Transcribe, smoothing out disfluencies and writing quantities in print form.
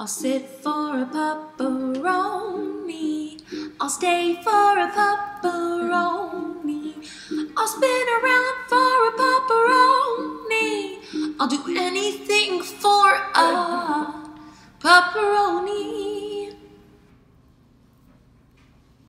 I'll sit for a pepperoni. I'll stay for a pepperoni. I'll spin around for a pepperoni. I'll do anything for a pepperoni.